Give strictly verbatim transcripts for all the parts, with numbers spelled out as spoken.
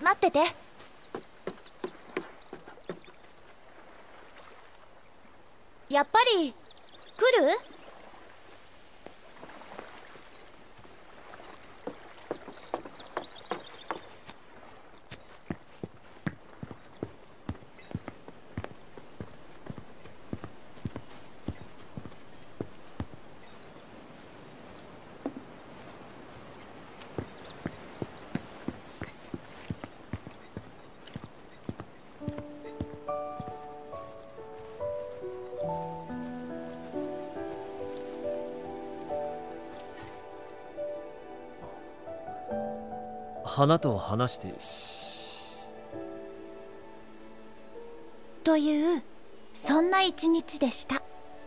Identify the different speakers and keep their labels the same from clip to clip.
Speaker 1: 待ってて。やっぱり来る？
Speaker 2: 花と話して
Speaker 1: というそんな一日でした。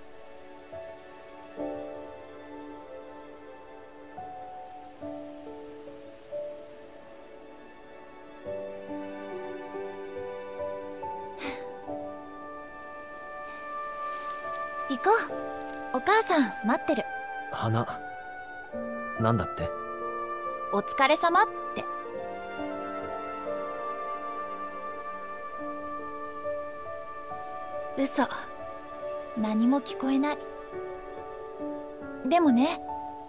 Speaker 1: 行こう。お母さん待ってる。
Speaker 2: 花なんだって？
Speaker 1: お疲れ様って。嘘、何も聞こえない。でもね、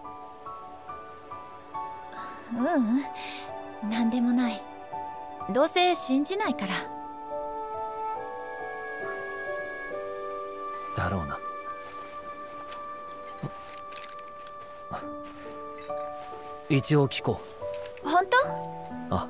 Speaker 1: ううん、何でもない。どうせ信じないから。
Speaker 2: だろうな。一応聞こ
Speaker 1: う。本当？
Speaker 2: あ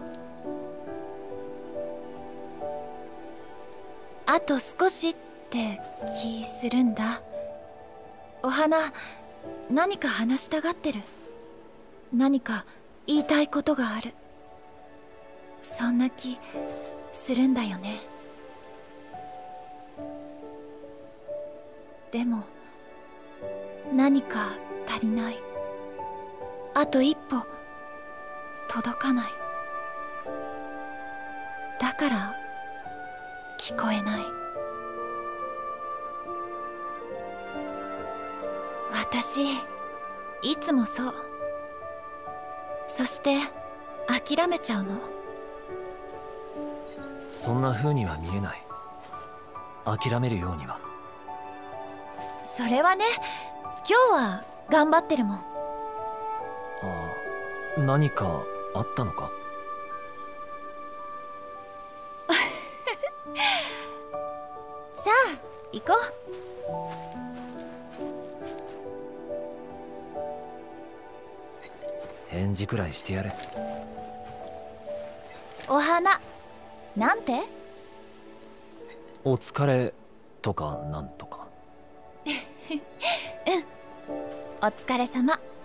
Speaker 1: あと少しって気するんだ。お花、何か話したがってる。何か言いたいことがある。そんな気するんだよね。でも何か足りない。あと一歩届かない。だから聞こえない。私いつもそう。そして諦めちゃうの。
Speaker 2: そんな風には見えない。諦めるようには。
Speaker 1: それはね、今日は頑張ってるもん。
Speaker 2: ああ、何かあったのか？
Speaker 1: さあ行こ
Speaker 2: う。返事くらいしてやれ。
Speaker 1: お花なんて？
Speaker 2: お疲れとかなんとか。
Speaker 1: うん、お疲れ様。